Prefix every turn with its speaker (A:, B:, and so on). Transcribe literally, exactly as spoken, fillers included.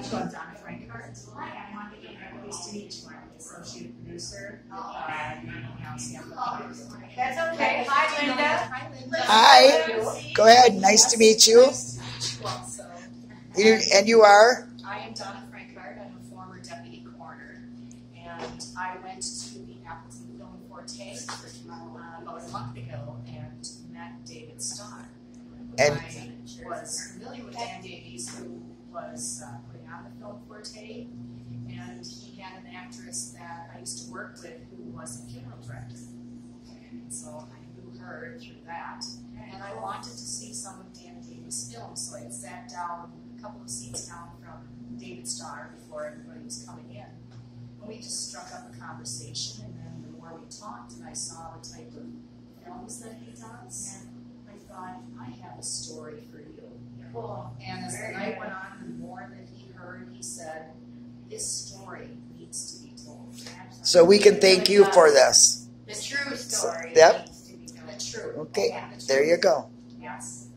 A: So I'm Donna Francart. Nice to meet you. I'm the associate producer with uh, House Amplifiers.
B: That's okay. Hi, Linda.
A: Hi, Linda.
C: Hi. Go ahead. Nice to meet you.
A: Nice to meet you also.
C: You, and you are?
A: I am Donna Francart. I'm a former deputy coroner. And I went to the Appleton Film Forte uh, about a month ago and met David Starr.
C: And
A: I was familiar with Dan Davies, who was uh, putting on the Film Forte, and he had an actress that I used to work with who was a funeral director. And so I knew her through that. And I wanted to see some of Dan Davies' films, so I sat down a couple of seats down from David Starr before everybody was coming in. And we just struck up a conversation, and then the more we talked, and I saw the type of films that he does, I thought, I have a story for you.
B: Cool.
A: And as the night went on, the more that he heard, he said, this story needs to be told.
C: so we can thank you for this.
B: The true story
C: Yep.
B: needs to be told.
A: The true.
C: Okay,
A: Yeah, the
C: there
A: true.
C: you go.
A: Yes.